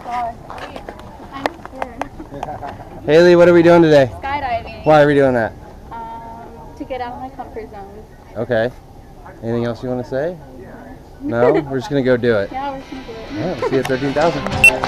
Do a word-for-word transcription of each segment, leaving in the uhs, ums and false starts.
gosh. I'm scared. Haley, what are we doing today? Skydiving. Why are we doing that? Um, to get out of my comfort zone. Okay. Anything else you want to say? No? We're just going to go do it. Yeah, we're just going to do it. All right, we'll see you at thirteen thousand.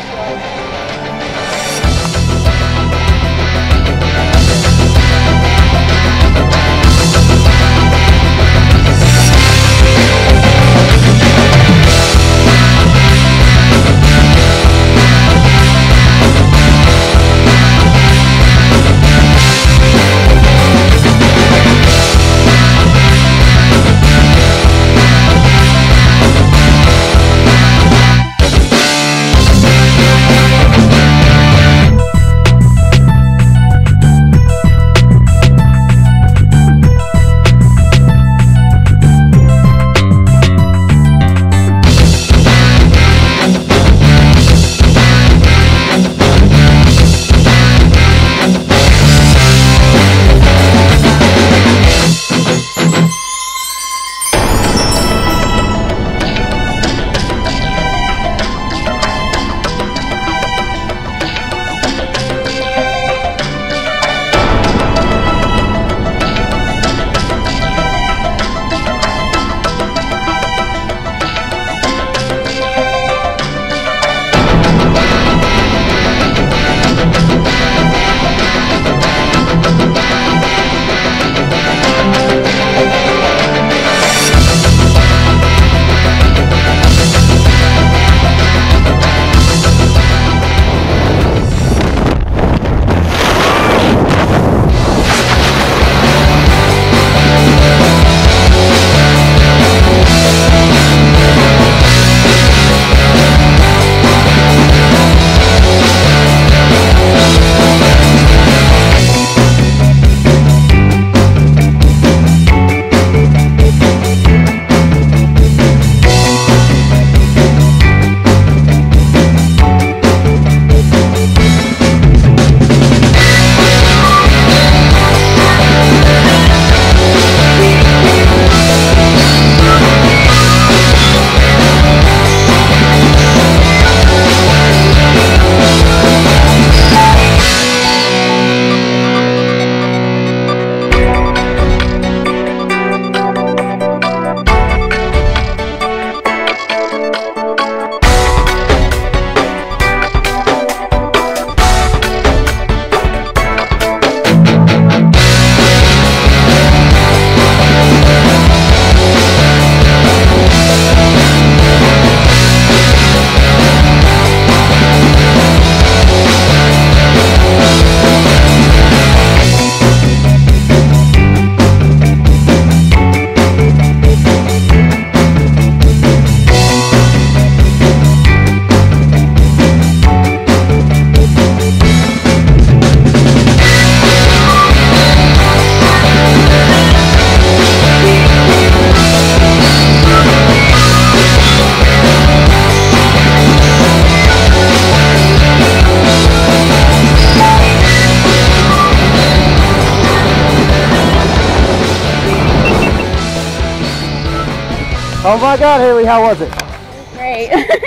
Oh my God, Haley, how was it? Great.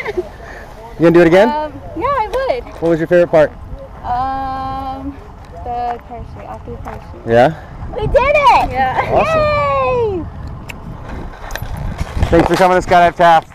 You gonna do it again? Um, yeah, I would. What was your favorite part? Um, the parachute, after the parachute. Yeah? We did it! Yeah. Awesome. Yay! Thanks for coming to Skydive Taft.